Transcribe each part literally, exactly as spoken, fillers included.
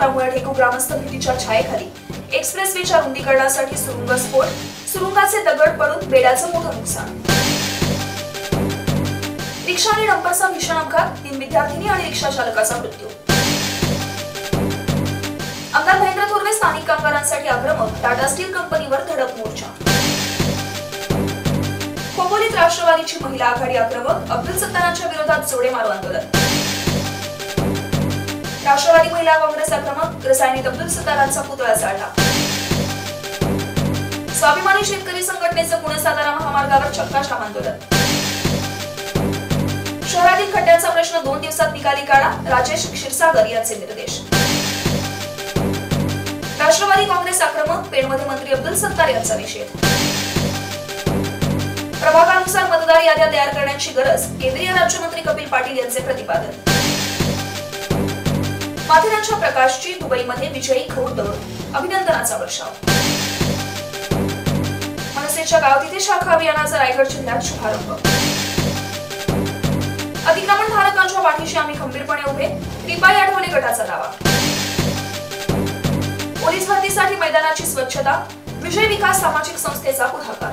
त्यामुळे ढेकू ग्रामस्थ भीतीच्या छायेखाली एक्सप्रेसवेच्या रुंदीकरणासाठी सुरुंग स्फोट, सुरुंगाचे दगड पडून बेड्याचं मोठं नुकसान। रिक्षा आणि डंपरचा भीषण अपघात, तीन विद्यार्थिनी आणि रिक्षा चालकाचा मृत्यू। आमदार महेंद्र थोरवे स्थानिक कामगारांसाठी आक्रमक, टाटा स्टील कंपनीवर धडक मोर्चा। खोपोलीत राष्ट्रवादीची महिला आघाडी आक्रमक, अब्दुल सत्तारांच्या विरोधात जोडे मारो आंदोलन। राष्ट्रवादी महिला काँग्रेस आक्रमक, रसायनीत अब्दुल सत्तारांचा पुतळा जाळला। स्वाभिमानी शेतकरी संघटनेचं पुणे सातारा महामार्गावर चक्काजाम आंदोलन। शहरातील खड्ड्यांचा प्रश्न दोन दिवसात निकाली काढा, राजेश क्षीरसागर यांचे निर्देश। राष्ट्रवादी काँग्रेस आक्रमक, पेणमध्ये मंत्री अब्दुल सत्तार यांचा निषेध। प्रभागानुसार मतदार याद्या तयार करण्याची गरज, केंद्रीय राज्यमंत्री कपिल पाटील यांचे प्रतिपादन। माथेरानच्या प्रकाशची दुबईमध्ये विजयी खौरदौड, अभिनंदनाचा वर्षाव। मनसेच्या गाव तिथे शाखा अभियानाचा रायगड जिल्ह्यात शुभारंभ। अतिक्रमणधारकांच्या पाठीशी आम्ही खंबीरपणे उभे, रिपाई आठवले गटाचा दावा। पोलीस भरतीसाठी मैदानाची स्वच्छता, विजय विकास सामाजिक संस्थेचा पुढाकार।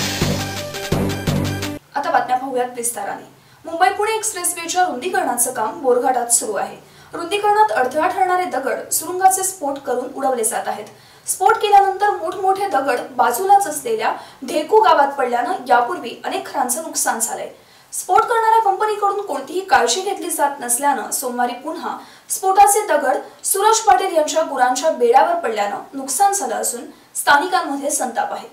आता बातम्या पाहूयात विस्ताराने। मुंबई पुणे एक्सप्रेसवेच्या रुंदीकरणाचं काम बोरघाटात सुरू आहे। रुंदीकरणात अडथळा ठरणारे दगड सुरुंगाचे स्फोट करून उडवले जात आहेत। स्फोट केल्यानंतर मोठमोठे दगड बाजूलाच असलेल्या ढेकू गावात पडल्यानं यापूर्वी अनेक घरांचं नुकसान झालंय। स्फोट करणाऱ्या कंपनीकडून कोणतीही काळजी घेतली जात नसल्यानं सोमवारी पुन्हा स्फोटाचे दगड सूरज पाटील यांच्या गुरांच्या बेड्यावर पडल्यानं नुकसान झालं असून स्थानिकांमध्ये संताप आहे।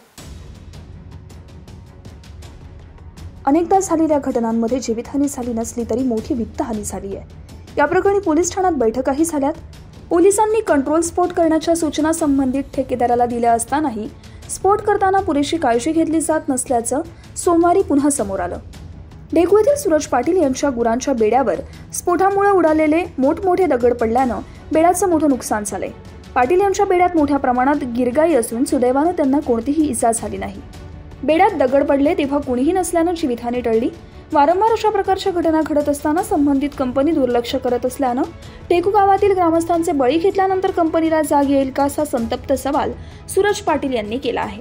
अनेकदा झालेल्या घटनांमध्ये जीवितहानी झाली नसली तरी मोठी वित्तहानी झाली आहे। या प्रकरणी पोलीस ठाण्यात बैठकाही झाल्यात। पोलिसांनी कंट्रोल स्फोट करण्याच्या सूचना संबंधित ठेकेदाराला दिल्या असतानाही स्फोट करताना पुरेशी काळजी घेतली जात नसल्याचं सोमवारी पुन्हा समोर आलं। ढेकू येथील सूरज पाटील यांच्या गुरांच्या बेड्यावर स्फोटामुळे उडालेले मोठमोठे दगड पडल्यानं बेड्याचं मोठं नुकसान झालंय। पाटील यांच्या बेड्यात मोठ्या प्रमाणात गिरगाई असून सुदैवानं त्यांना कोणतीही इजा झाली नाही। बेड्यात दगड पडले तेव्हा कुणीही नसल्यानं जीवितहानी टळली। वारंवार अशा प्रकारच्या घटना घडत असताना संबंधित कंपनी दुर्लक्ष करत असल्यानं टेकू गावातील ग्रामस्थांचे बळी घेतल्यानंतर कंपनीला जाग येईल का असा संतप्त सवाल सूरज पाटील यांनी केला आहे।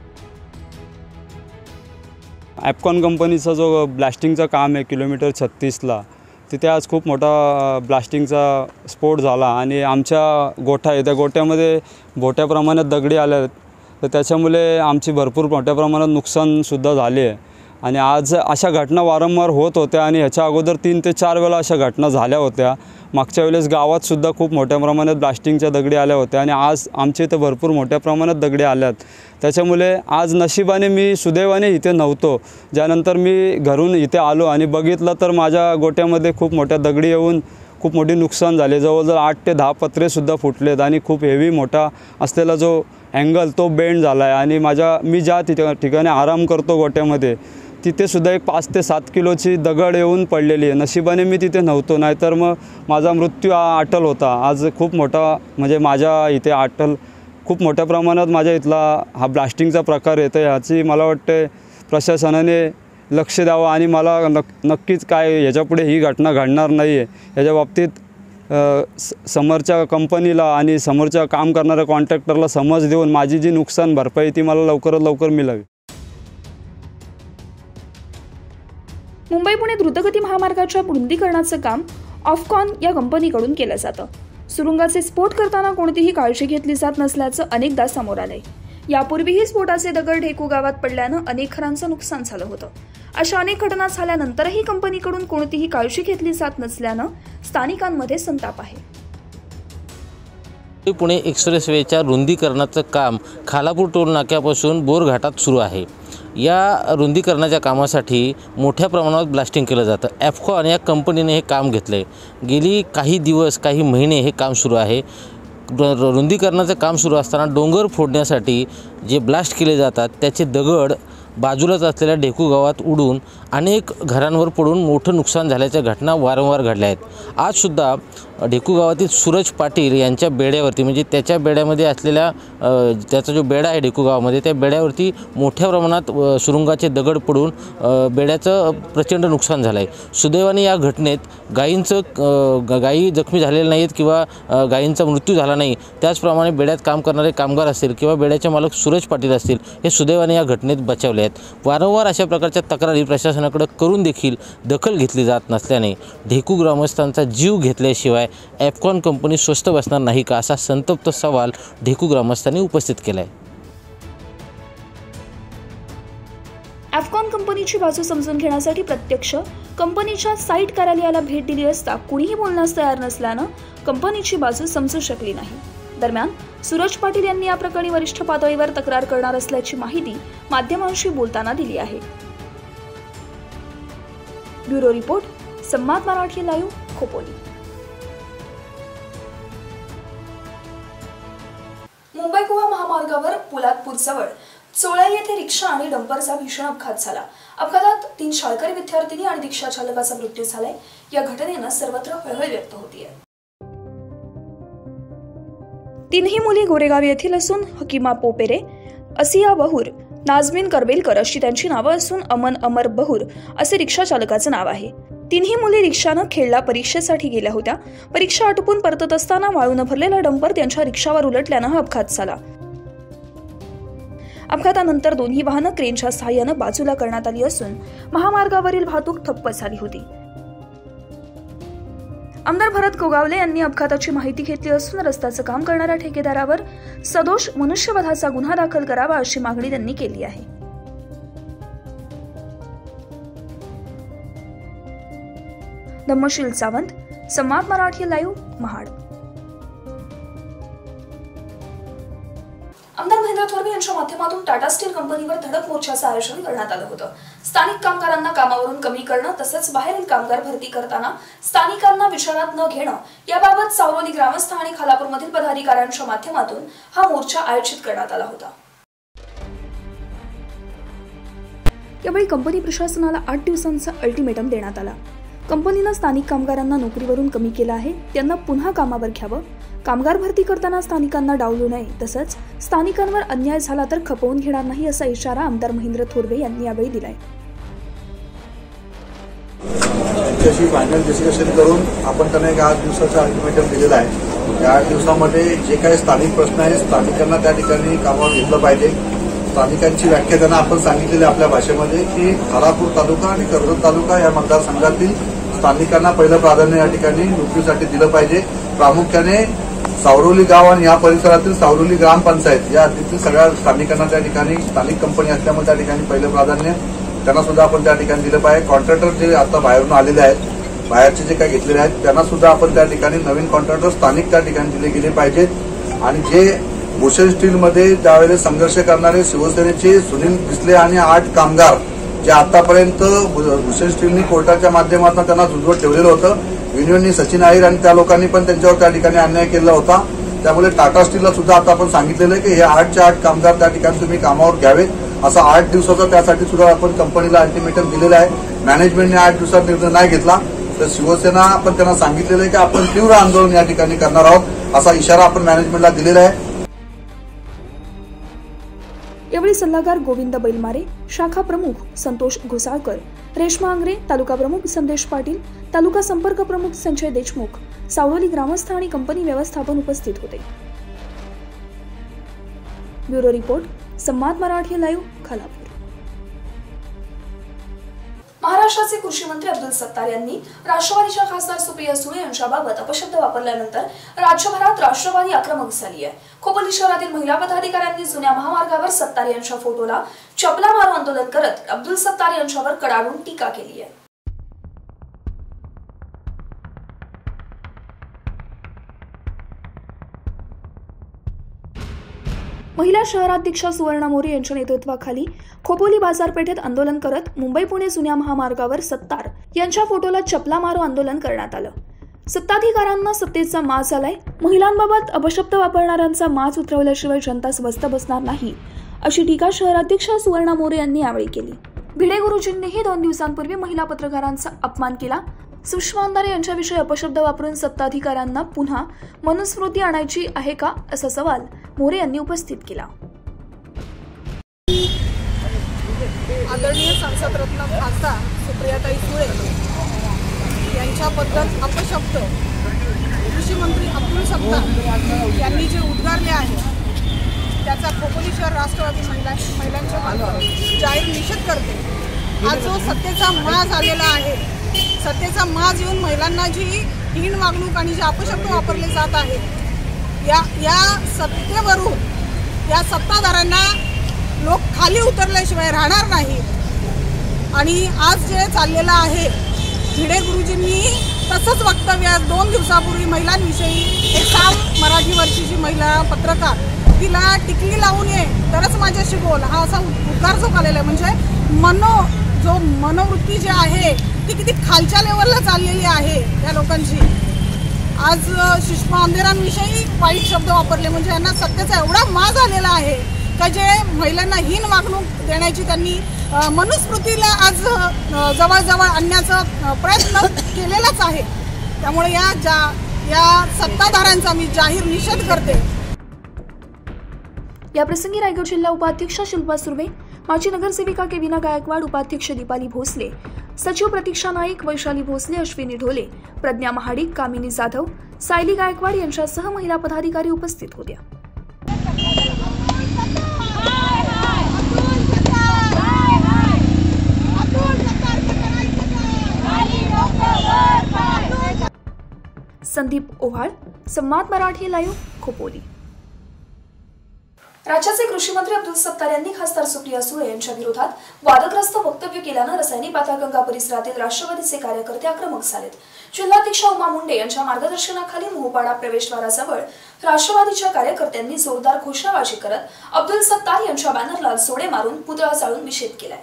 ॲपकॉन कंपनीचा जो ब्लास्टिंगचा काम आहे किलोमीटर छत्तीसला, तिथे आज खूप मोठा ब्लास्टिंगचा स्फोट झाला आणि आमच्या गोठा आहे त्या गोठ्यामध्ये मोठ्या प्रमाणात दगडी आल्या आहेत, तर त्याच्यामुळे आमची भरपूर मोठ्या प्रमाणात नुकसानसुद्धा झाले आहे। आणि आज अशा घटना वारंवार होत होत्या आणि ह्याच्या अगोदर तीन ते चार वेळा अशा घटना झाल्या होत्या। मागच्या वेळेस गावातसुद्धा खूप मोठ्या प्रमाणात ब्लास्टिंगच्या दगडी आल्या होत्या आणि आज आमच्या इथं भरपूर मोठ्या प्रमाणात दगडी आल्यात। त्याच्यामुळे आज नशिबाने मी सुदैवाने इथे नव्हतो। ज्यानंतर मी घरून इथे आलो आणि बघितलं तर माझ्या गोट्यामध्ये खूप मोठ्या दगडी येऊन खूप मोठी नुकसान झाले। जवळजवळ आठ ते दहा पत्रेसुद्धा फुटलेत आणि खूप हेवी मोठा असलेला जो अँगल तो बेंड झाला आहे। आणि माझ्या मी ज्या ठिकाणी आराम करतो गोट्यामध्ये तिथे सुद्धा एक पाच ते सात किलोची दगड येऊन पडलेली आहे। नशिबाने मी तिथे नव्हतो, नाहीतर मग माझा मृत्यू आटल होता। आज खूप मोठा म्हणजे माझ्या इथे आटल खूप मोठ्या प्रमाणात माझ्या इथला हा ब्लास्टिंगचा प्रकार येतो। ह्याची मला वाटते प्रशासनाने लक्ष द्यावं आणि मला नक नक्कीच काय ह्याच्यापुढे ही घटना घडणार नाही आहे याच्या बाबतीत समोरच्या कंपनीला आणि समोरच्या काम करणाऱ्या कॉन्ट्रॅक्टरला समज देऊन माझी जी नुकसान भरपाई ती मला लवकरात लवकर मिळावी। मुंबई पुणे द्रुतगती महामार्गाच्या रुंदीकरणाचं काम ऑफकॉन या कंपनीकडून केलं जातं। सुरुंगाचे स्फोट करताना कोणतीही काळजी घेतली जात नसल्याचं अनेकदा समोर आलंय। यापूर्वीही स्फोटाचे दगड ढेकू गावात पडल्यानं अनेक घरांचं नुकसान झालं होतं। अशा अनेक घटना झाल्यानंतरही कंपनीकडून कोणतीही काळजी घेतली जात नसल्यानं स्थानिकांमध्ये संताप आहे। पुणे एक्सप्रेसवेच्या रुंदीकरणाचं काम खालापूर टोल नाक्यापासून बोरघाटात सुरू आहे। या रुंदीकरणाच्या कामासाठी मोठ्या प्रमाणात ब्लास्टिंग केलं जातं। ॲपकॉन या कंपनीने हे काम घेतलं आहे। गेली काही दिवस काही महिने हे काम सुरू आहे। रुंदीकरणाचं काम सुरू असताना डोंगर फोडण्यासाठी जे ब्लास्ट केले जातात त्याचे दगड बाजूलाच असलेल्या ढेकू गावात उडून अनेक घरांवर पडून मोठं नुकसान झाल्याच्या घटना वारंवार घडल्या आहेत। आजसुद्धा ढेकू गावातील सूरज पाटील यांच्या बेड्यावरती म्हणजे त्याच्या बेड्यामध्ये असलेल्या त्याचा जो बेडा आहे ढेकू गावामध्ये त्या बेड्यावरती मोठ्या प्रमाणात सुरुंगाचे दगड पडून बेड्याचं प्रचंड नुकसान झालं आहे. सुदैवाने या घटनेत गायींचं गायी जखमी झालेल्या नाहीत किंवा गायींचा मृत्यू झाला नाही. त्याचप्रमाणे बेड्यात काम करणारे कामगार असतील किंवा बेड्याचे मालक सूरज पाटील असतील हे सुदैवाने या घटनेत बचावले आहेत. वारंवार अशा प्रकारच्या तक्रारी प्रशासनाकडे करून देखील दखल घेतली जात नसल्याने ढेकू ग्रामस्थांचा जीव घेतल्याशिवाय ॲफकॉन कंपनी स्वस्त बसणार नाही का असा संतप्त सवाल ढेकू ग्रामस्थांनी उपस्थित केला आहे. ॲफकॉन कंपनीची बाजू समजून घेण्यासाठी प्रत्यक्ष कंपनीच्या साईट कार्यालयाला भेट दिली असता कुणीही बोलण्यास तयार नसल्यानं कंपनीची बाजू समजू शकली नाही. दरम्यान सूरज पाटील यांनी या प्रकरणी वरिष्ठ पातळीवर तक्रार करणार असल्याची माहिती माध्यमांशी बोलताना दिली आहे. Bureau report, Samvad Marathi live, Khopoli. Mumbai Goa महामार्गावर पोलादपूरजवळ चोळा येथे रिक्षा आणि डंपरचा भीषण अपघात झाला. अपघातात तीन शाळकरी विद्यार्थिनी आणि रिक्षा चालकाचा मृत्यू झालाय. या घटनेनं सर्वत्र हळहळ व्यक्त होतीये. तीनही मुली गोरेगाव येथील असून हकीमा पोपेरे, असिया बहूर, नाजमीन करबेलकर अशी त्यांची नावं असून अमन अमर बहूर असे रिक्षा चालकाचं नाव आहे. तिन्ही मुली रिक्षानं खेळला परीक्षेसाठी गेल्या होत्या. परीक्षा आटोपून परतत असताना वाळून भरलेला डंपर त्यांच्या रिक्षावर उलटल्यानं हा अपघात झाला. अपघातानंतर दोन्ही वाहनं क्रेनच्या सहाय्यानं बाजूला करण्यात आली असून महामार्गावरील वाहतूक ठप्प झाली होती. आमदार भरत गोगावले यांनी अपघाताची माहिती घेतली असून रस्त्याचं काम करणाऱ्या ठेकेदारावर सदोष मनुष्यवधाचा गुन्हा दाखल करावा अशी मागणी त्यांनी केली आहे. धम्मशील सावंत, संवाद मराठी लाईव्ह, महाड. आमदार महेंद्र थोरवे यांच्या माध्यमातून टाटा स्टील कंपनीवर धडक मोर्चाचं आयोजन करण्यात आलं होतं. स्थानिक कामगारांना कामावरून कमी करणं तसंच बाहेरील कामगार भरती करताना स्थानिकांना विचारात न घेणं याबाबत सावरोली ग्रामस्थ आणि खालापूरमधील पदाधिकाऱ्यांच्या माध्यमातून हा मोर्चा आयोजित करण्यात आला होता. यावेळी कंपनी प्रशासनाला आठ दिवसांचा अल्टिमेटम देण्यात आला. कंपनीनं स्थानिक कामगारांना नोकरीवरून कमी केलं आहे, त्यांना पुन्हा कामावर घ्यावं. कामगार भरती करताना स्थानिकांना डावलू नये, तसंच स्थानिकांवर अन्याय झाला तर खपवून घेणार नाही असा इशारा आमदार महेंद्र थोरवे यांनी यावेळी दिलाय. त्यांच्याशी फायनल डिस्कशन करून आपण त्यांना एक आठ दिवसाचा अल्टिमेटम दिलेला आहे. या आठ दिवसामध्ये जे काही स्थानिक प्रश्न आहेत स्थानिकांना त्या ठिकाणी कामावर घेतलं पाहिजे. स्थानिकांची व्याख्या त्यांना आपण सांगितलेली आपल्या भाषेमध्ये की खालापूर तालुका आणि कर्जत तालुका या मतदारसंघातील स्थानिकांना पहिलं प्राधान्य या ठिकाणी नोकरीसाठी दिलं पाहिजे. प्रामुख्याने सावरोली गाव आणि या परिसरातील सावरोली ग्रामपंचायत या हद्दीतील सगळ्या स्थानिकांना त्या ठिकाणी स्थानिक कंपनी असल्यामुळे त्या ठिकाणी पहिलं प्राधान्य त्यांना सुद्धा आपण त्या ठिकाणी दिलं पाहिजे. कॉन्ट्रॅक्टर जे आता बाहेरून आलेले आहेत, बाहेरचे जे काही घेतलेले आहेत त्यांना सुद्धा आपण त्या ठिकाणी नवीन कॉन्ट्रॅक्टर स्थानिक त्या ठिकाणी दिले गेले पाहिजेत. आणि जे भूषण स्टीलमध्ये त्यावेळेस संघर्ष करणारे शिवसेनेचे सुनील डिसले आणि आठ कामगार जे आतापर्यंत भूषण स्टीलनी कोर्टाच्या माध्यमातून त्यांना झुंजवत ठेवलेलं होतं. युनियननी सचिन आहिर आणि त्या लोकांनी पण त्यांच्यावर त्या ठिकाणी अन्याय केला होता. त्यामुळे टाटा स्टीलला सुद्धा आता आपण सांगितलेलं आहे की हे आठच्या आठ कामगार त्या ठिकाणी तुम्ही कामावर घ्यावेत. असा आठ दिवसाचा त्यासाठी सुद्धा आपण कंपनीला अल्टिमेटम दिलेला आहे. मॅनेजमेंटने आठ दिवसात निर्णय नाही घेतला तर शिवसेना आपण त्यांना सांगितलेलं आहे की आपण तीव्र आंदोलन या ठिकाणी करणार आहोत असा इशारा आपण मॅनेजमेंटला दिलेला आहे. यावेळी सल्लागार गोविंद बैलमारे, शाखा प्रमुख संतोष घोसाळकर, रेश्मा आंग्रे, तालुका प्रमुख संदेश पाटील, तालुका संपर्क प्रमुख संजय देशमुख, सावरोली ग्रामस्थ आणि कंपनी व्यवस्थापन उपस्थित होते. Bureau report, Samvad Marathi live, Khalapur. महाराष्ट्राचे कृषी मंत्री अब्दुल सत्तार यांनी राष्ट्रवादीच्या खासदार सुप्रिया सुळे यांच्याबाबत अपशब्द वापरल्यानंतर राज्यभरात राष्ट्रवादी आक्रमक झाली आहे. खोपोली शहरातील महिला पदाधिकाऱ्यांनी जुन्या महामार्गावर सत्तार यांच्या फोटोला चपला मारू आंदोलन करत अब्दुल सत्तार यांच्यावर कडाडून टीका केली आहे. महिला शहराध्यक्षा सुवर्णा मोरे यांच्या नेतृत्वाखाली खोपोली बाजारपेठेत आंदोलन करत मुंबई पुणे जुन्या महामार्गावर सत्तार यांच्या फोटोला चपला मारू आंदोलन करण्यात आलं. सत्ताधिकाऱ्यांना सत्तेचा माज आलाय, महिलांबाबत अपशब्द वापरणाऱ्यांचा माज उतरवल्याशिवाय जनता स्वस्थ बसणार नाही अशी टीका शहराध्यक्षा सुवर्णा मोरे यांनी यावेळी केली. भिडे गुरुजींनीही दोन दिवसांपूर्वी महिला पत्रकारांचा अपमान केला. सुषमा अंधारे यांच्याविषयी अपशब्द वापरून सत्ताधिकाऱ्यांना पुन्हा मनुस्मृती आणायची आहे का, असा सवाल मोरे यांनी उपस्थित केला. आदरणीय संसद रत्न खासदार सुप्रियाताई सुळे यांच्याबद्दल अपशब्द कृषी मंत्री अब्दुल सत्तार यांनी जे उद्गारले आहे त्याचा खोपोली शहर राष्ट्रवादी महिला महिलांच्या मार्फत जाहीर निषेध करते. आज जो सत्तेचा माज आलेला आहे, सत्तेचा माज येऊन महिलांना जी हीन वागणूक आणि जे अपशब्द वापरले जात आहे, या या सत्तेवरून या सत्ताधाऱ्यांना लोक खाली उतरल्याशिवाय राहणार नाही. आणि आज जे चाललेलं आहे, भिडे गुरुजींनी तसंच वक्तव्य दोन दिवसापूर्वी महिलांविषयी एक साम मराठीवरची जी महिला पत्रकार तिला टिकली लावून ये तरच माझ्याशी बोल, हा असा उद्गार जो आलेला आहे. म्हणजे मनो जो मनोवृत्ती जी आहे ती किती खालच्या लेवलला चाललेली आहे या लोकांची. आज सुषमा अंधारेंविषयी वाईट शब्द वापरले म्हणजे यांना सत्तेचा एवढा माज आलेला आहे का जे महिलांना हीन वागणूक देण्याची त्यांनी मनुस्मृतीला आज जवळजवळ आणण्याचा प्रयत्न केलेलाच आहे. त्यामुळे या जा या सत्ताधाऱ्यांचा मी जाहीर निषेध करते. या प्रसंगी रायगड जिल्हा उपाध्यक्ष शिल्पा सुर्वे, माजी नगरसेविका केविना गायकवाड, उपाध्यक्ष दीपाली भोसले, सचिव प्रतीक्षा नाईक, वैशाली भोसले, अश्विनी ढोले, प्रज्ञा महाडिक, कामिनी जाधव, सायली गायकवाड यांच्यासह महिला पदाधिकारी उपस्थित होत्या. संदीप ओव्हाळ, संवाद मराठी लाईव्ह, खोपोली. राज्याचे कृषी मंत्री अब्दुल सत्तार यांनी खासदार सुप्रिया सुळे यांच्या विरोधात वादग्रस्त वक्तव्य केल्यानं रसायनी पाताळगंगा परिसरातील राष्ट्रवादीचे कार्यकर्ते आक्रमक झालेत. जिल्हाध्यक्ष उमा मुंडे यांच्या मार्गदर्शनाखाली मोहपाडा प्रवेशद्वाराजवळ राष्ट्रवादीच्या कार्यकर्त्यांनी जोरदार घोषणाबाजी करत अब्दुल सत्तार यांच्या बॅनरला जोडे मारून पुतळा जाळून निषेध केलाय.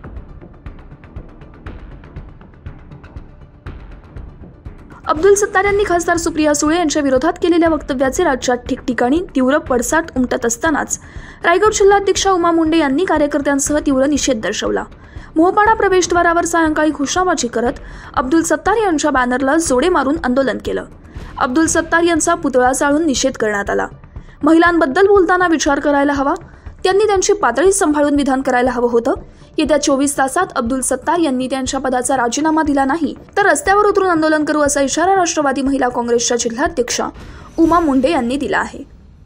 अब्दुल सत्तार यांनी खासदार सुप्रिया सुळे यांच्या विरोधात केलेल्या वक्तव्याचे राज्यात ठिकठिकाणी तीव्र पडसाद उमटत असतानाच रायगड जिल्हाध्यक्ष उमा मुंडे यांनी कार्यकर्त्यांसह तीव्र निषेध दर्शवला. मोहपाडा प्रवेशद्वारावर सायंकाळी घोषणाबाजी करत अब्दुल सत्तार यांच्या बॅनरला जोडे मारून आंदोलन केलं. अब्दुल सत्तार यांचा पुतळा जाळून निषेध करण्यात आला. महिलांबद्दल बोलताना विचार करायला हवा, त्यांनी त्यांची पातळी सांभाळून विधान करायला हवं होतं. येत्या चोवीस तासात अब्दुल सत्तार यांनी त्यांच्या पदाचा राजीनामा दिला नाही तर रस्त्यावर उतरून आंदोलन करू असा इशारा राष्ट्रवादी महिला काँग्रेसच्या जिल्हाध्यक्षा उमा मुंडे यांनी दिला आहे.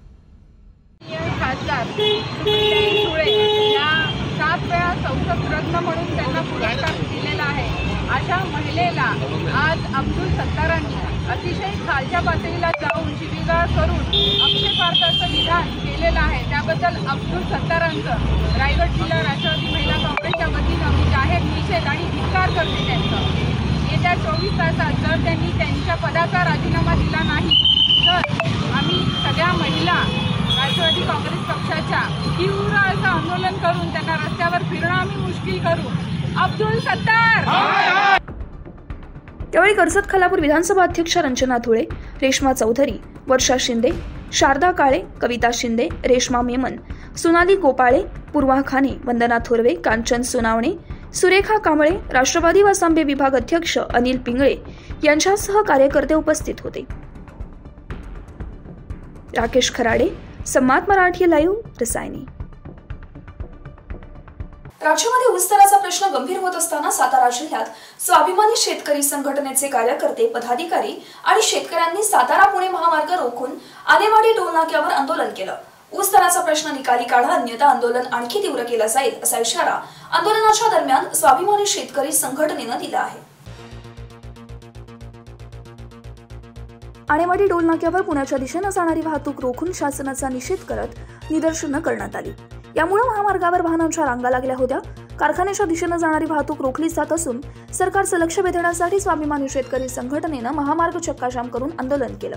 खासदार सुप्रियाताई सुळे या सात वेळा संसद रत्न म्हणून त्यांना पुरस्कार दिलेला आहे. अशा महिलेला आज अब्दुल सत्तारांनी अतिशय खालच्या पातळीला जाऊन शिवीगाळ करून आक्षेपार्थाचं विधान केलेलं आहे. त्याबद्दल अब्दुल सत्तारांचं रायगड जिल्हा राष्ट्रवादी महिला काँग्रेसच्या वतीनं मी जाहीर निषेध आणि धिक्कार करते त्यांचं. येत्या चोवीस तासात जर त्यांनी त्यांच्या पदाचा राजीनामा दिला नाही तर आम्ही सगळ्या महिला राष्ट्रवादी काँग्रेस पक्षाच्या तीव्र असं आंदोलन करून त्यांना रस्त्यावर फिरणं आम्ही मुश्किल करू. अब्दुल सत्तार. त्यावेळी कर्जत खालापूर विधानसभा अध्यक्ष रंजना धुळे, रेश्मा चौधरी, वर्षा शिंदे, शारदा काळे, कविता शिंदे, रेश्मा मेमन, सोनाली गोपाळे, पूर्वा खाने, वंदना थोरवे, कांचन सोनावणे, सुरेखा कांबळे, राष्ट्रवादी वासांबे विभाग अध्यक्ष अनिल पिंगळे यांच्यासह कार्यकर्ते उपस्थित होते. राकेश खराडे, संवाद मराठी लाईव्ह, रसायनी. राज्यामध्ये ऊस दराचा प्रश्न गंभीर होत असताना सातारा जिल्ह्यात स्वाभिमानी शेतकरी संघटनेचे कार्यकर्ते, पदाधिकारी आणि शेतकऱ्यांनी सातारा पुणे महामार्ग रोखून आनेवाडी टोलनाक्यावर आंदोलन केलं. ऊस दराचा प्रश्न निकाली काढा, अन्यथा आंदोलन आणखी तीव्र केलं जाईल असा इशारा आंदोलनाच्या दरम्यान स्वाभिमानी शेतकरी संघटनेनं दिला आहे. आनेवाडी टोलनाक्यावर पुण्याच्या दिशेनं जाणारी वाहतूक रोखून शासनाचा निषेध करत निदर्शनं करण्यात आली. यामुळे महामार्गावर वाहनांच्या रांगा लागल्या होत्या. कारखान्याच्या दिशेनं जाणारी वाहतूक रोखली जात असून सरकारचं लक्ष वेधण्यासाठी स्वाभिमानी शेतकरी संघटनेनं महामार्ग चक्काजाम करून आंदोलन केलं.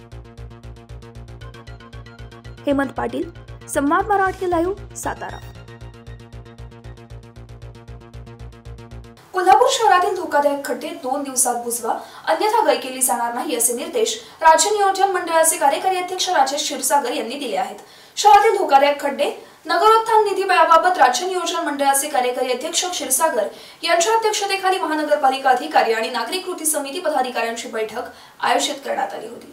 हेमंत पाटील, संवाद मराठी लाईव्ह, सातारा. कोल्हापूर शहरातील धोकादायक खड्डे दोन दिवसात बुजवा, अन्यथा गय केली जाणार नाही असे निर्देश राज्य नियोजन मंडळाचे कार्यकारी अध्यक्ष राजेश क्षीरसागर यांनी दिले आहेत. शहरातील धोकादायक खड्डे नगरोत्थान निधी व्ययाबाबत राज्य नियोजन मंडळाचे कार्यकारी अध्यक्ष क्षीरसागर यांच्या अध्यक्षतेखाली महानगरपालिका अधिकारी आणि नागरिक कृती समिती पदाधिकाऱ्यांची बैठक आयोजित करण्यात आली होती.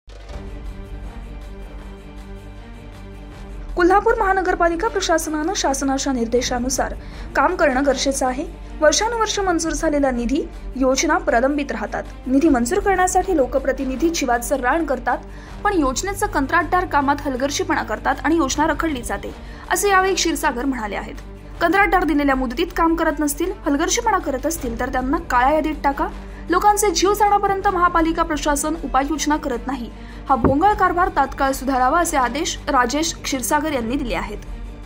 कोल्हापूर महानगरपालिका प्रशासनानं शासनाच्या निर्देशानुसार काम करणं गरजेचं आहे. वर्षानुवर्ष मंजूर झालेला निधी योजना प्रलंबित राहतात. निधी मंजूर करण्यासाठी लोकप्रतिनिधी जीवाचं रान करतात, पण योजनेचं कंत्राटदार कामात हलगर्जीपणा करतात आणि योजना रखडली जाते, असे यावेळी क्षीरसागर म्हणाले आहेत. कंत्राटदार दिलेल्या मुदतीत काम करत नसतील, हलगर्जीपणा करत असतील तर त्यांना काळ्या यादीत टाका. लोकांचे जीव जाण्यापर्यंत महापालिका प्रशासन उपाययोजना करत नाही. हा भोंगळ कारभार तात्काळ सुधारावा असे आदेश राजेश क्षीरसागर यांनी दिले आहेत.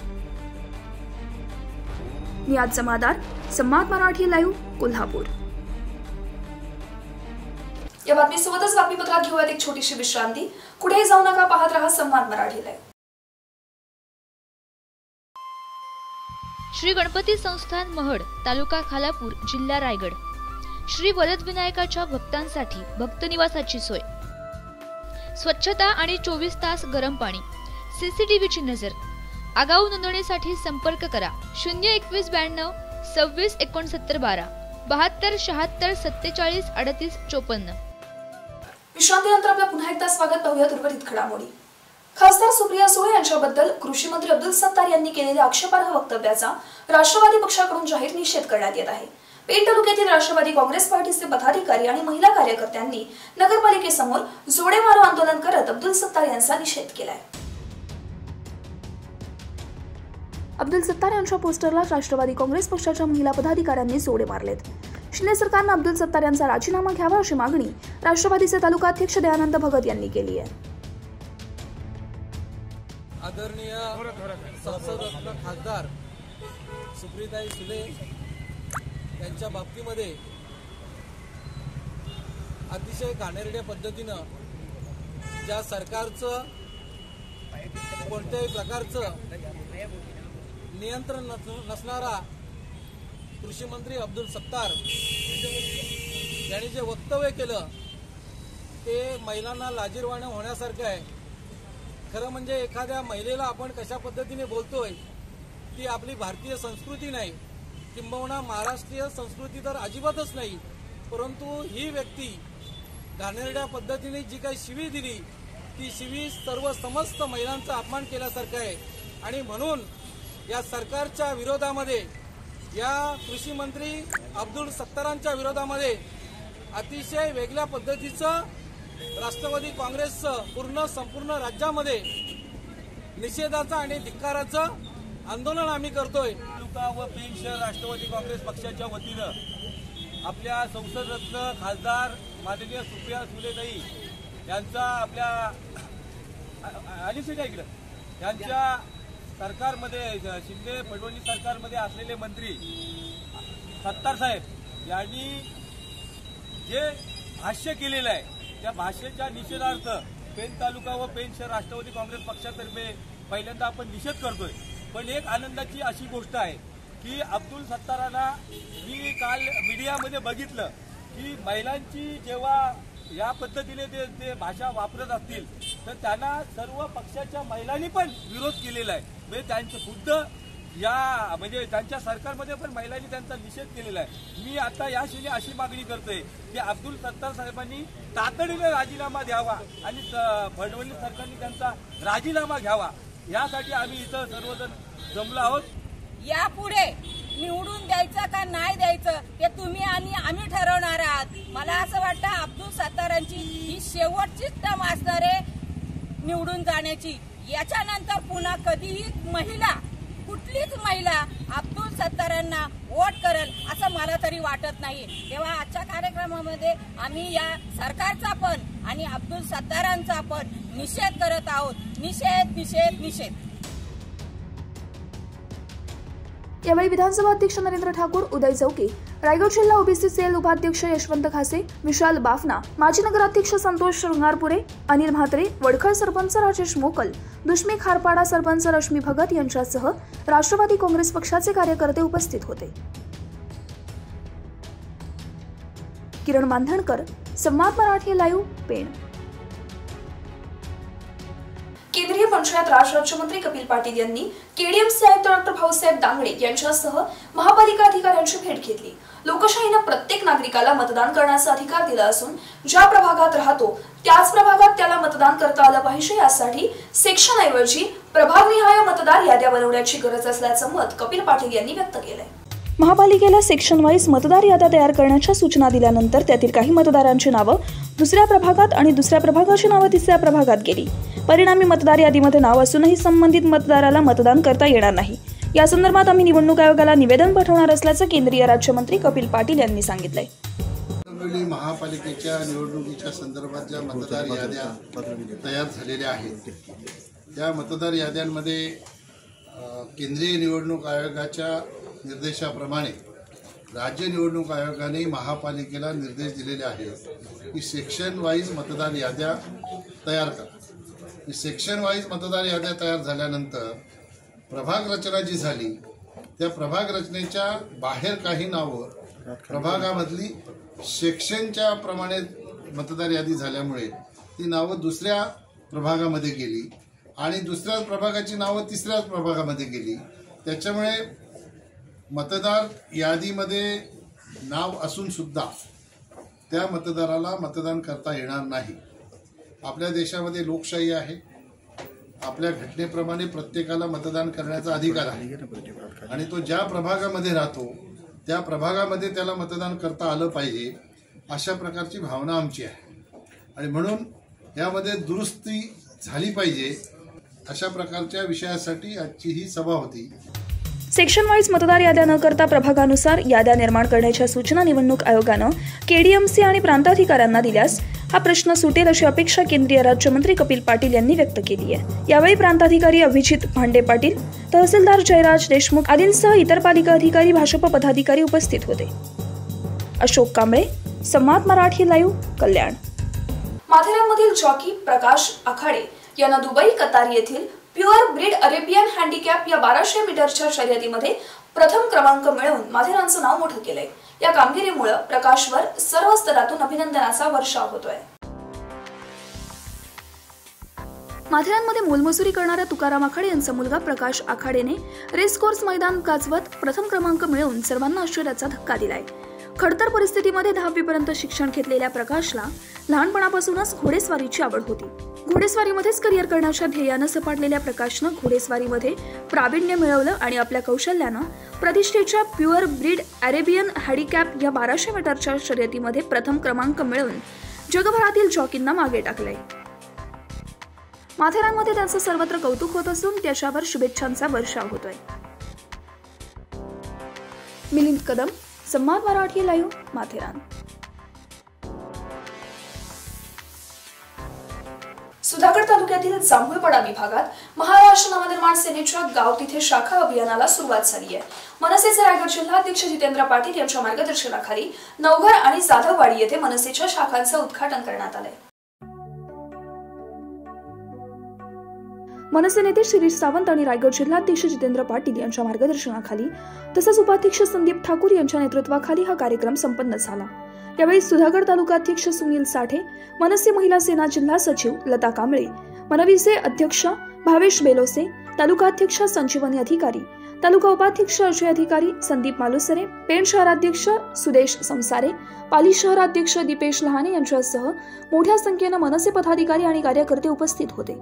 नियाज जमादार, संवाद मराठी लाईव्ह, कोल्हापूर. या बातमीसोबतच बातमीपत्रात घेऊयात एक छोटीशी विश्रांती. कुठेही जाऊ नका, पाहत रहा संवाद मराठी लाईव्ह. श्री गणपती संस्थान महड, तालुका खालापूर, जिल्हा रायगड. श्री वरदविनायकाच्या भक्तांसाठी भक्तनिवासाची सोय, स्वच्छता आणि चोवीस तास गरम पाणी, सीसीटीव्हीची नजर. आगाऊ नोंदणीसाठी संपर्क करा शून्य एकवीस ब्याण्णव सव्वीस एकोणसत्तर बारा बहात्तर शहात्तर सत्तेचाळीस अडतीस चोपन्न. विश्रांतीनंतर आपलं पुन्हा एकदा स्वागत. पाहूयात उर्वरित घडामोडी. खासदार सुप्रिया सुळे यांच्याबद्दल कृषी मंत्री अब्दुल सत्तार यांनी केलेल्या आक्षेपार्ह वक्तव्याचा राष्ट्रवादी पक्षाकडून जाहीर निषेध करण्यात येत आहे. पेठ तालुक्यातील राष्ट्रवादी काँग्रेस पार्टीचे पदाधिकारी आणि महिला कार्यकर्त्यांनी नगरपालिकेसमोर जोडे मारो आंदोलन करत अब्दुल सत्तार यांचा निषेध केलाय. अब्दुल सत्तार यांच्या पोस्टरला राष्ट्रवादी काँग्रेस पक्षाच्या महिला पदाधिकाऱ्यांनी जोडे मारलेत. शिंदे सरकारनं अब्दुल सत्तार यांचा राजीनामा घ्यावा अशी मागणी राष्ट्रवादीचे तालुका अध्यक्ष दयानंद भगत यांनी केली आहे. आदरणीय संसदरत्न खासदार सुप्रियाताई सुळे यांच्या बाबतीमध्ये अतिशय घाणेरड्या पद्धतीनं ज्या सरकारचं कोणत्याही प्रकारचं नियंत्रण नसणारा कृषी मंत्री अब्दुल सत्तार यांनी जे वक्तव्य केलं ते महिलांना लाजिरवाणं होण्यासारखं आहे. खरं म्हणजे एखाद्या महिलेला आपण कशा पद्धतीने बोलतोय ती आपली भारतीय संस्कृती नाही, किंबहुना महाराष्ट्रीय संस्कृती तर अजिबातच नाही. परंतु ही व्यक्ती घाणेरड्या पद्धतीने जी काही शिवी दिली ती शिवी सर्व समस्त महिलांचा अपमान केल्यासारखं आहे. आणि म्हणून या सरकारच्या विरोधामध्ये, या कृषी मंत्री अब्दुल सत्तारांच्या विरोधामध्ये अतिशय वेगळ्या पद्धतीचं राष्ट्रवादी काँग्रेसचं पूर्ण संपूर्ण राज्यामध्ये निषेधाचं आणि धिक्काराचं आंदोलन आम्ही करतोय. तालुका व पेण शहर राष्ट्रवादी काँग्रेस पक्षाच्या वतीनं आपल्या संसदरत्न खासदार माननीय सुप्रिया सुळेताई यांचा आपल्या अलिसीच्या इकडं यांच्या सरकारमध्ये शिंदे फडणवीस सरकारमध्ये असलेले मंत्री सत्तार साहेब यांनी जे भाष्य केलेलं आहे त्या भाष्याच्या निषेधार्थ पेण तालुका व पेण शहर राष्ट्रवादी काँग्रेस पक्षातर्फे पहिल्यांदा आपण निषेध करतोय. पण एक आनंदाची अशी गोष्ट आहे की अब्दुल सत्तारांना मी काल मीडियामध्ये बघितलं की महिलांची जेव्हा या पद्धतीने ते ते भाषा वापरत असतील तर त्यांना सर्व पक्षाच्या महिलांनी पण विरोध केलेला आहे. म्हणजे त्यांचं खुद्द या म्हणजे त्यांच्या सरकारमध्ये पण महिलांनी त्यांचा निषेध केलेला आहे. मी आता याशिवाय अशी मागणी करतोय की अब्दुल सत्तार साहेबांनी तातडीने राजीनामा द्यावा आणि फडणवीस सरकारने त्यांचा राजीनामा घ्यावा. यासाठी आम्ही इथं सर्वजण जमलो आहोत. यापुढे निवडून द्यायचं का नाही द्यायचं ते तुम्ही आणि आम्ही ठरवणार आहात. मला असं वाटतं अब्दुल सत्तारांची ही शेवटचीच टर्म असणार आहे निवडून जाण्याची. याच्यानंतर पुन्हा कधीही महिला कुठलीच महिला अब्दुल सत्तारांना वोट करेल असं मला तरी वाटत नाही. तेव्हा आजच्या कार्यक्रमामध्ये आम्ही या सरकारचा पण आणि अब्दुल सत्तारांचा पण निषेध करत आहोत. निषेध निषेध निषेध. यावेळी विधानसभा अध्यक्ष नरेंद्र ठाकूर, उदय चौके, रायगड जिल्हा ओबीसी सेल उपाध्यक्ष यशवंत खासे, विशाल बाफना, माजी नगराध्यक्ष संतोष शृंगारपुरे, अनिल म्हात्रे, वडखळ सरपंच राजेश मोकल, दुष्मी खारपाडा सरपंच रश्मी भगत यांच्यासह राष्ट्रवादी काँग्रेस पक्षाचे कार्यकर्ते उपस्थित होते. किरण मानधणकर, संवाद मराठी लाईव्ह, पेण. केंद्रीय पंचायत राज राज्यमंत्री कपिल पाटील यांनी केडीएमसी आयुक्त डॉक्टर भाऊसाहेब दांगडे यांच्यासह महापालिका अधिकाऱ्यांची भेट घेतली. लोकशाहीने प्रत्येक नागरिकाला मतदान करण्याचा अधिकार दिला असून ज्या प्रभागात राहतो त्याच प्रभागात त्याला मतदान करता आलं पाहिजे, यासाठी सेक्शन ऐवजी प्रभागनिहाय मतदार याद्या बनवण्याची गरज असल्याचं मत कपिल पाटील यांनी व्यक्त केलंय. महापालिकेला सेक्शन वाईज मतदार याद्या तयार करण्याच्या सूचना दिल्यानंतर त्यातील काही मतदारांची नावं दुसऱ्या प्रभागात आणि दुसऱ्या प्रभागाची नावं तिसऱ्या प्रभागात गेली. परिणामी मतदार यादीमध्ये नाव असूनही संबंधित मतदाराला मतदान करता येणार नाही. या संदर्भात आम्ही निवडणूक आयोगाला निवेदन पाठवणार असल्याचं केंद्रीय राज्यमंत्री कपिल पाटील यांनी सांगितलंय. महापालिकेच्या निवडणुकीच्या संदर्भात ज्या मतदार याद्या तयार झालेल्या आहेत त्या मतदार याद्यांमध्ये केंद्रीय निवडणूक आयोगाच्या निर्देशाप्रमाणे राज्य निवडणूक आयोगाने महापालिकेला निर्देश दिलेले आहेत की सेक्शन वाईज मतदार याद्या तयार करा. सेक्शन वाईज मतदार याद्या तयार झाल्यानंतर प्रभाग रचना जी झाली त्या प्रभाग रचनेच्या बाहेर काही नावं प्रभागामधली सेक्शनच्या प्रमाणे मतदार यादी झाल्यामुळे ती नावं दुसऱ्या प्रभागामध्ये गेली आणि दुसऱ्या प्रभागाची नावं तिसऱ्या प्रभागामध्ये गेली. त्याच्यामुळे मतदार यादीमध्ये नाव असून सुद्धा त्या मतदाराला मतदान करता येणार नाही. आपल्या देशामध्ये लोकशाही आहे. आपल्या घटनेप्रमाणे प्रत्येकाला मतदान करण्याचा अधिकार आहे आणि तो ज्या प्रभागामध्ये राहतो त्या प्रभागामध्ये त्याला मतदान करता आलं पाहिजे अशा प्रकारची भावना आमची आहे आणि म्हणून यामध्ये दुरुस्ती झाली पाहिजे अशा प्रकारच्या विषयासाठी आजची ही सभा होती. सेक्शन वाईज मतदार याद्या न करता प्रभागानुसार याद्या निर्माण करण्याच्या सूचना निवडणूक आयोगानं केडीएमसी आणि प्रांताधिकाऱ्यांना दिल्यास हा प्रश्न सुटेल अशी अपेक्षा केंद्रीय राज्यमंत्री कपिल पाटील यांनी व्यक्त केली आहे. यावेळी प्रांताधिकारी अभिजित भांडे पाटील, तहसीलदार जयराज देशमुख आदींसह इतर पालिका अधिकारी, भाजप पदाधिकारी उपस्थित होते. अशोक कांबळे, संवाद मराठी लाईव्ह, कल्याण. माथेरानमधील जॉकी प्रकाश आखाडे यांना दुबई, कतार येथील प्युअर ब्रीड अरेबियन हँडिकॅप या बाराशे मीटरच्या शर्यतीमध्ये प्रथम क्रमांक मिळवून माथेरानचं नाव मोठं केलंय. या कामगिरीमुळे प्रकाशवर सर्व स्तरातून अभिनंदनाचा वर्षाव होतोय. माथेरानमध्ये मोलमजुरी करणाऱ्या तुकाराम आखाडे यांचा मुलगा प्रकाश आखाडेने रेस कोर्स मैदान गाजवत प्रथम क्रमांक मिळवून सर्वांना आश्चर्याचा धक्का दिलाय. खडतर परिस्थितीमध्ये दहावीपर्यंत शिक्षण घेतलेल्या प्रकाशला लहानपणापासूनच घोडेस्वारीची आवड होती. घोडेस्वारीमध्येच करिअर करण्याच्या ध्येयानं सपाटलेल्या प्रकाशनं घोडेस्वारीमध्ये प्रावीण्य मिळवलं आणि आपल्या कौशल्यानं प्रतिष्ठेच्या प्युअर ब्रीड अरेबियन हँडिकॅप या बाराशे मीटरच्या शर्यतीमध्ये प्रथम क्रमांक मिळवून जगभरातील जॉकींना मागे टाकलंय. माथेरानमध्ये त्याचं सर्वत्र कौतुक होत असून त्याच्यावर शुभेच्छांचा वर्षाव होतोय. मिलिंद कदम, संवाद मराठी लाईव्ह, माथेरान. सुधागड तालुक्यातील जांभूळपडा विभागात महाराष्ट्र नवनिर्माण सेनेच्या गाव तिथे शाखा अभियानाला सुरुवात झाली आहे. मनसेचे रायगड जिल्हाध्यक्ष जितेंद्र पाटील यांच्या मार्गदर्शनाखाली नवघर आणि जाधववाडी येथे मनसेच्या शाखांचं उद्घाटन करण्यात आलंय. मनसे नेते शिरीष सावंत आणि रायगड जिल्हाध्यक्ष जितेंद्र पाटील यांच्या मार्गदर्शनाखाली तसंच उपाध्यक्ष संदीप ठाकूर यांच्या नेतृत्वाखाली हा कार्यक्रम संपन्न झाला. यावेळी सुधागड तालुकाध्यक्ष सुनील साठे, मनसे महिला सेना जिल्हा सचिव लता कांबळे, मनवीचे अध्यक्ष भावेश बेलोसे, तालुकाध्यक्ष संजीवनी अधिकारी, तालुका उपाध्यक्ष अजय अधिकारी, संदीप मालुसरे, पेण शहराध्यक्ष सुदेश संसारे, पाली शहराध्यक्ष दीपेश लहाने यांच्यासह मोठ्या संख्येनं मनसे पदाधिकारी आणि कार्यकर्ते उपस्थित होते.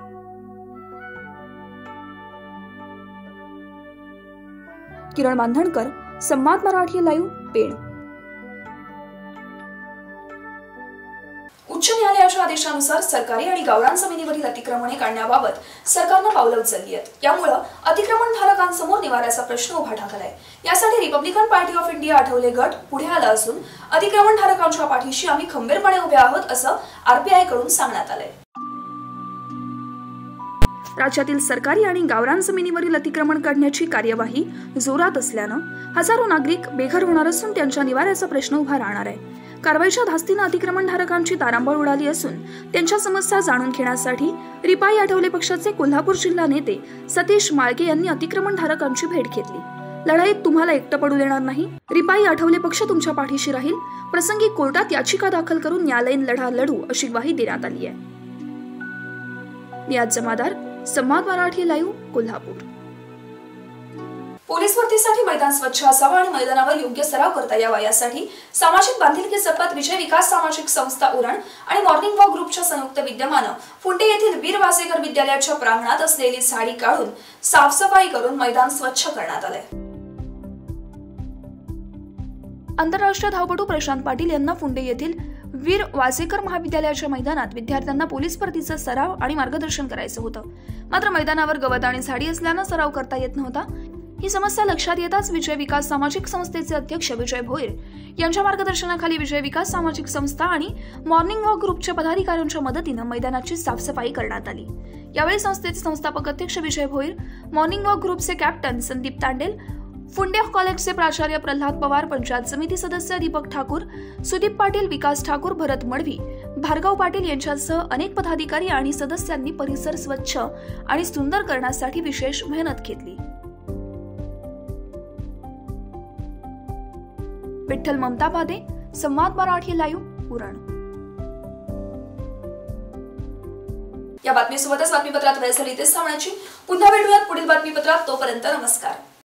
किरण मानधणकर, संवाद मराठी लाईव्ह, पेण. उच्च न्यायालयाच्या आदेशानुसार सरकारी आणि गावरान जमिनीवरील अतिक्रमणे काढण्याबाबत सरकारनं पावलं उचलली आहेत. यामुळे अतिक्रमण धारकांसमोर निवाऱ्याचा प्रश्न उभा ठाकलाय. यासाठी Republican Party of India Athawale गट पुढे आला असून अतिक्रमण धारकांच्या पाठीशी आम्ही खंबीरपणे उभे आहोत असं आरपीआय कडून सांगण्यात आलंय. राज्यातील सरकारी आणि गावरान जमिनीवरील अतिक्रमण काढण्याची कार्यवाही जोरात असल्यानं हजारो नागरिक बेघर होणार असून त्यांच्या निवाऱ्याचा प्रश्न उभा राहणार आहे. कारवाईच्या धास्तीनं अतिक्रमणधारकांची तारांबळ उडाली असून त्यांच्या समस्या जाणून घेण्यासाठी रिपाई आठवले पक्षाचे कोल्हापूर जिल्हा नेते सतीश माळगे यांनी अतिक्रमणधारकांची भेट घेतली. लढाईत तुम्हाला एकटं पडू देणार नाही. रिपाई आठवले पक्ष तुमच्या पाठीशी राहील. प्रसंगी कोर्टात याचिका दाखल करून न्यायालयीन लढा लढू अशी ग्वाही देण्यात आली आहे. नियाज जमादार, संवाद मराठी लाईव्ह, कोल्हापूर. पोलीस भरतीसाठी मैदान स्वच्छ असावं आणि मैदानावर योग्य सराव करता यावा यासाठी सामाजिक बांधिलकी जपत विजय विकास सामाजिक संस्था उरण आणि मॉर्निंग वॉक ग्रुपच्या संयुक्त विद्यमानं फुंडे येथील वीर वासेकर विद्यालयाच्या प्रांगणात असलेली साडी काढून साफसफाई करून मैदान स्वच्छ करण्यात आले. आंतरराष्ट्रीय धावपटू प्रशांत पाटील यांना फुंडे येथील वीर वासेकर महाविद्यालयाच्या मैदानात विद्यार्थ्यांना पोलीस भरतीचा सराव आणि मार्गदर्शन करायचं होतं. मात्र मैदानावर गवत आणि झाडी असल्यानं सराव करता येत नव्हता. ही समस्या लक्षात येताच विजय विकास सामाजिक संस्थेचे अध्यक्ष विजय भोईर यांच्या मार्गदर्शनाखाली विजय विकास सामाजिक संस्था आणि मॉर्निंग वॉक ग्रुपच्या पदाधिकाऱ्यांच्या मदतीनं मैदानाची साफसफाई करण्यात आली. यावेळी संस्थेचे संस्थापक अध्यक्ष विजय भोईर, मॉर्निंग वॉक ग्रुपचे कॅप्टन संदीप तांडेल, फुंडे कॉलेजचे प्राचार्य प्रल्हाद पवार, पंचायत समिती सदस्य दीपक ठाकूर, सुदीप पाटील, विकास ठाकूर, भरत मडवी, भार्गव पाटील यांच्यासह अनेक पदाधिकारी आणि सदस्यांनी परिसर स्वच्छ आणि सुंदर करण्यासाठी विशेष मेहनत घेतली. विठ्ठल ममताबादे, संवाद मराठी लाईव्ह, उरण. या बातमीसोबतच बातमीपत्रात वेळ झाली इथेच थांबण्याची. पुन्हा भेटूयात पुढील बातमीपत्रात. तोपर्यंत नमस्कार.